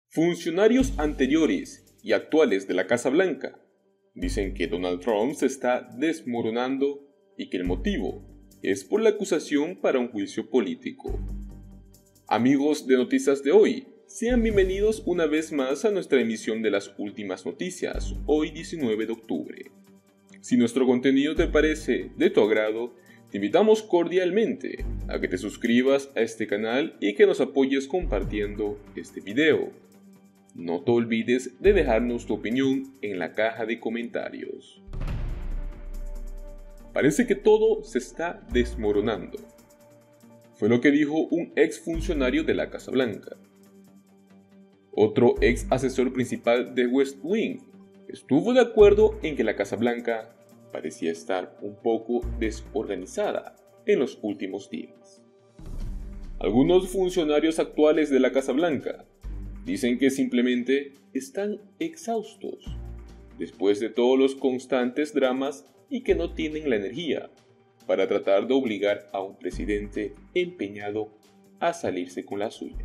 Funcionarios anteriores y actuales de la Casa Blanca dicen que Donald Trump se está desmoronando y que el motivo es por la acusación para un juicio político. Amigos de Noticias de Hoy, sean bienvenidos una vez más a nuestra emisión de las últimas noticias, hoy 19 de octubre. Si nuestro contenido te parece de tu agrado, te invitamos cordialmente a que te suscribas a este canal y que nos apoyes compartiendo este video. No te olvides de dejarnos tu opinión en la caja de comentarios. Parece que todo se está desmoronando. Fue lo que dijo un ex funcionario de la Casa Blanca. Otro ex asesor principal de West Wing estuvo de acuerdo en que la Casa Blanca parecía estar un poco desorganizada en los últimos días. Algunos funcionarios actuales de la Casa Blanca dicen que simplemente están exhaustos después de todos los constantes dramas y que no tienen la energía para tratar de obligar a un presidente empeñado a salirse con la suya.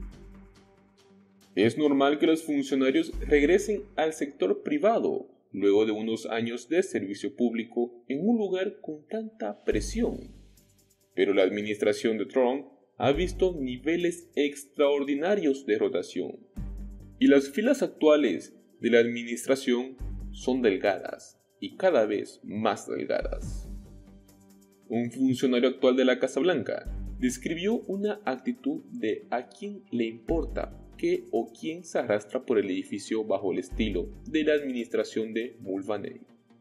Es normal que los funcionarios regresen al sector privado luego de unos años de servicio público en un lugar con tanta presión, pero la administración de Trump ha visto niveles extraordinarios de rotación, y las filas actuales de la administración son delgadas y cada vez más delgadas. Un funcionario actual de la Casa Blanca describió una actitud de a quién le importa qué o quién se arrastra por el edificio bajo el estilo de la administración de Mulvaney.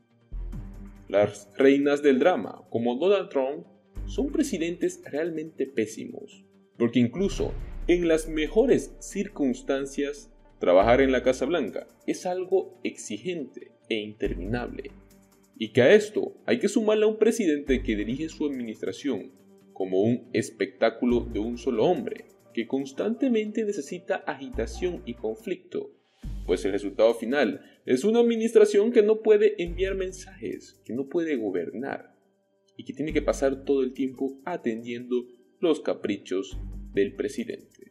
Las reinas del drama, como Donald Trump, son presidentes realmente pésimos, porque incluso en las mejores circunstancias, trabajar en la Casa Blanca es algo exigente e interminable, y que a esto hay que sumarle a un presidente que dirige su administración como un espectáculo de un solo hombre, que constantemente necesita agitación y conflicto, pues el resultado final es una administración que no puede enviar mensajes, que no puede gobernar, y que tiene que pasar todo el tiempo atendiendo los caprichos del presidente.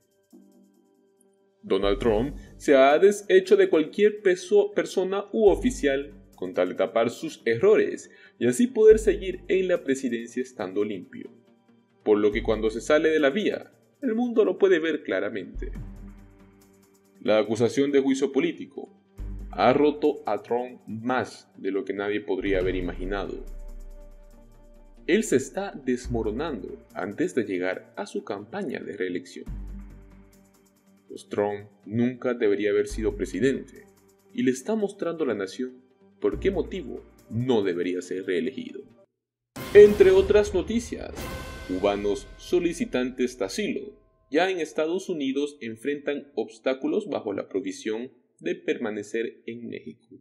Donald Trump se ha deshecho de cualquier persona u oficial con tal de tapar sus errores y así poder seguir en la presidencia estando limpio, por lo que cuando se sale de la vía, el mundo lo puede ver claramente. La acusación de juicio político ha roto a Trump más de lo que nadie podría haber imaginado. Él se está desmoronando antes de llegar a su campaña de reelección. Pues Trump nunca debería haber sido presidente y le está mostrando a la nación por qué motivo no debería ser reelegido. Entre otras noticias, cubanos solicitantes de asilo ya en Estados Unidos enfrentan obstáculos bajo la provisión de permanecer en México.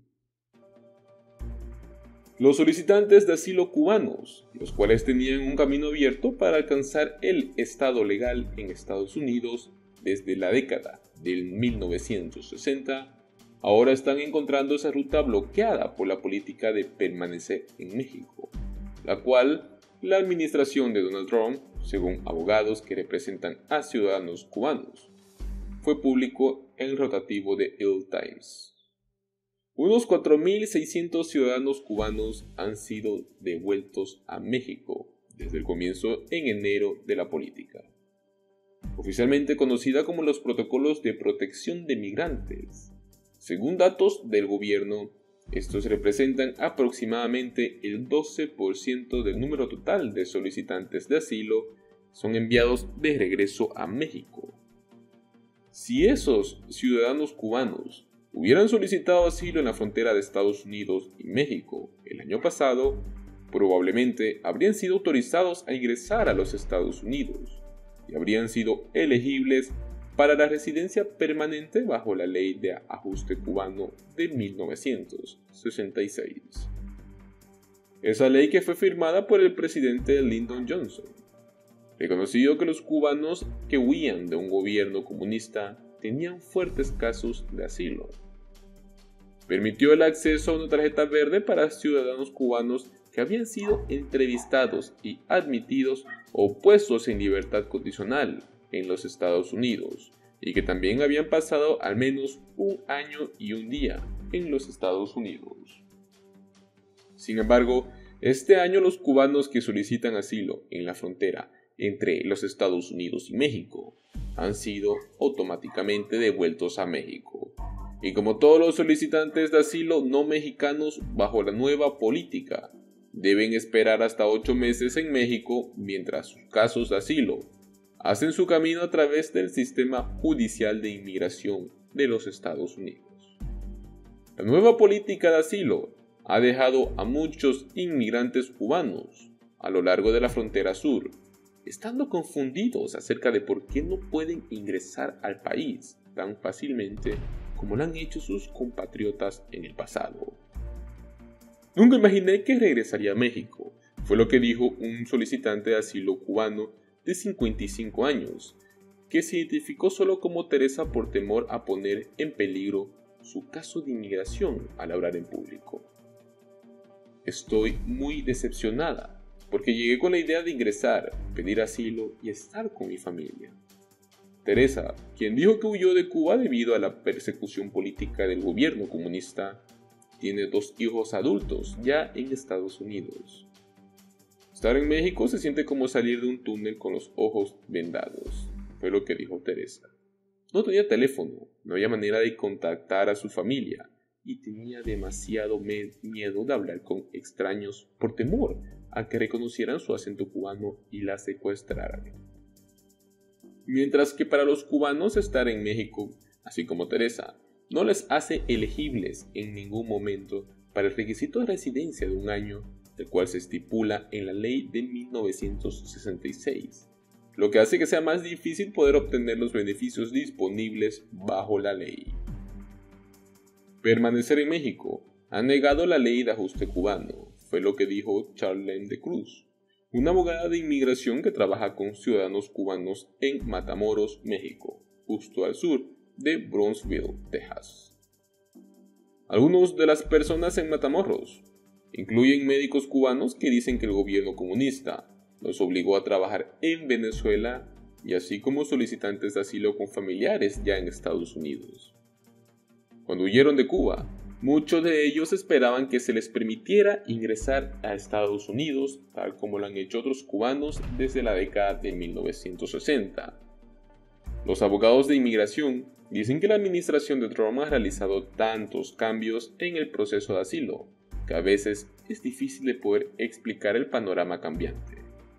Los solicitantes de asilo cubanos, los cuales tenían un camino abierto para alcanzar el estado legal en Estados Unidos desde la década del 1960, ahora están encontrando esa ruta bloqueada por la política de permanecer en México, la cual la administración de Donald Trump, según abogados que representan a ciudadanos cubanos, fue público en el rotativo de El Times. Unos 4.600 ciudadanos cubanos han sido devueltos a México desde el comienzo en enero de la política, oficialmente conocida como los protocolos de protección de migrantes. Según datos del gobierno, estos representan aproximadamente el 12% del número total de solicitantes de asilo son enviados de regreso a México. Si esos ciudadanos cubanos hubieran solicitado asilo en la frontera de Estados Unidos y México el año pasado, probablemente habrían sido autorizados a ingresar a los Estados Unidos y habrían sido elegibles para la residencia permanente bajo la Ley de Ajuste Cubano de 1966. Esa ley que fue firmada por el presidente Lyndon Johnson, reconocido que los cubanos que huían de un gobierno comunista tenían fuertes casos de asilo. Permitió el acceso a una tarjeta verde para ciudadanos cubanos que habían sido entrevistados y admitidos o puestos en libertad condicional en los Estados Unidos y que también habían pasado al menos 1 año y 1 día en los Estados Unidos. Sin embargo, este año los cubanos que solicitan asilo en la frontera entre los Estados Unidos y México han sido automáticamente devueltos a México. Y como todos los solicitantes de asilo no mexicanos bajo la nueva política, deben esperar hasta 8 meses en México mientras sus casos de asilo hacen su camino a través del sistema judicial de inmigración de los Estados Unidos. La nueva política de asilo ha dejado a muchos inmigrantes cubanos a lo largo de la frontera sur, estando confundidos acerca de por qué no pueden ingresar al país tan fácilmente como lo han hecho sus compatriotas en el pasado. Nunca imaginé que regresaría a México, fue lo que dijo un solicitante de asilo cubano de 55 años, que se identificó solo como Teresa por temor a poner en peligro su caso de inmigración al hablar en público. Estoy muy decepcionada, porque llegué con la idea de ingresar, pedir asilo y estar con mi familia. Teresa, quien dijo que huyó de Cuba debido a la persecución política del gobierno comunista, tiene 2 hijos adultos ya en Estados Unidos. Estar en México se siente como salir de un túnel con los ojos vendados, fue lo que dijo Teresa. No tenía teléfono, no había manera de contactar a su familia y tenía demasiado miedo de hablar con extraños por temor a que reconocieran su acento cubano y la secuestraran. Mientras que para los cubanos estar en México, así como Teresa, no les hace elegibles en ningún momento para el requisito de residencia de 1 año, el cual se estipula en la ley de 1966, lo que hace que sea más difícil poder obtener los beneficios disponibles bajo la ley. Permanecer en México ha negado la ley de ajuste cubano, fue lo que dijo Charlene de Cruz, una abogada de inmigración que trabaja con ciudadanos cubanos en Matamoros, México, justo al sur de Brownsville, Texas. Algunas de las personas en Matamoros incluyen médicos cubanos que dicen que el gobierno comunista los obligó a trabajar en Venezuela y así como solicitantes de asilo con familiares ya en Estados Unidos. Cuando huyeron de Cuba, muchos de ellos esperaban que se les permitiera ingresar a Estados Unidos, tal como lo han hecho otros cubanos desde la década de 1960. Los abogados de inmigración dicen que la administración de Trump ha realizado tantos cambios en el proceso de asilo, que a veces es difícil de poder explicar el panorama cambiante.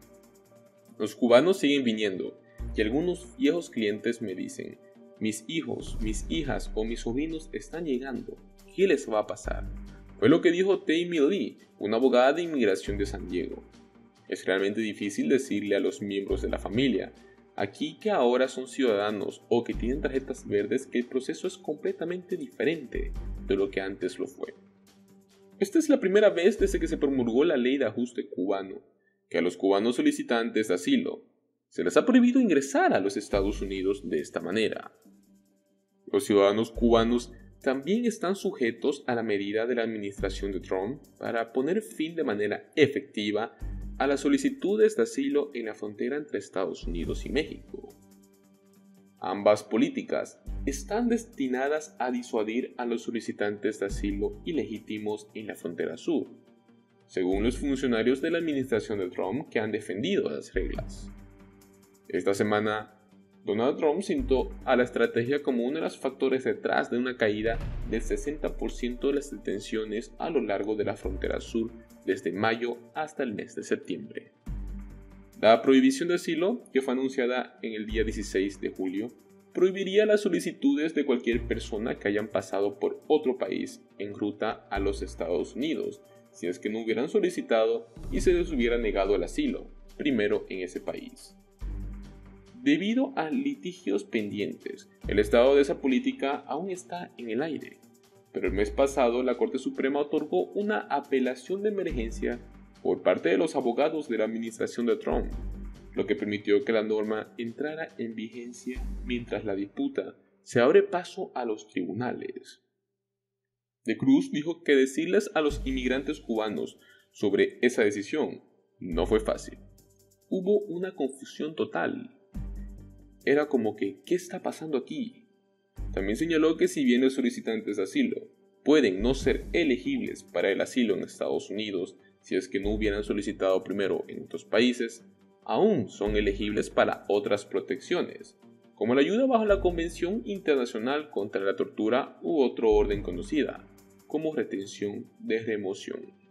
Los cubanos siguen viniendo, y algunos viejos clientes me dicen: mis hijos, mis hijas o mis sobrinos están llegando, ¿qué les va a pasar? Fue lo que dijo Tammy Lee, una abogada de inmigración de San Diego. Es realmente difícil decirle a los miembros de la familia, aquí que ahora son ciudadanos o que tienen tarjetas verdes, que el proceso es completamente diferente de lo que antes lo fue. Esta es la primera vez desde que se promulgó la ley de ajuste cubano, que a los cubanos solicitantes de asilo se les ha prohibido ingresar a los Estados Unidos de esta manera. Los ciudadanos cubanos también están sujetos a la medida de la administración de Trump para poner fin de manera efectiva a las solicitudes de asilo en la frontera entre Estados Unidos y México. Ambas políticas están destinadas a disuadir a los solicitantes de asilo ilegítimos en la frontera sur, según los funcionarios de la administración de Trump que han defendido las reglas. Esta semana, Donald Trump citó a la estrategia como uno de los factores detrás de una caída del 60% de las detenciones a lo largo de la frontera sur desde mayo hasta el mes de septiembre. La prohibición de asilo, que fue anunciada en el día 16 de julio, prohibiría las solicitudes de cualquier persona que hayan pasado por otro país en ruta a los Estados Unidos, si es que no hubieran solicitado y se les hubiera negado el asilo, primero en ese país. Debido a litigios pendientes, el estado de esa política aún está en el aire, pero el mes pasado la Corte Suprema otorgó una apelación de emergencia por parte de los abogados de la administración de Trump, lo que permitió que la norma entrara en vigencia mientras la disputa se abre paso a los tribunales. De Cruz dijo que decirles a los inmigrantes cubanos sobre esa decisión no fue fácil. Hubo una confusión total. era como que, ¿qué está pasando aquí? También señaló que si bien los solicitantes de asilo pueden no ser elegibles para el asilo en Estados Unidos si es que no hubieran solicitado primero en otros países, aún son elegibles para otras protecciones, como la ayuda bajo la Convención Internacional contra la Tortura u otro orden conocida como retención de remoción.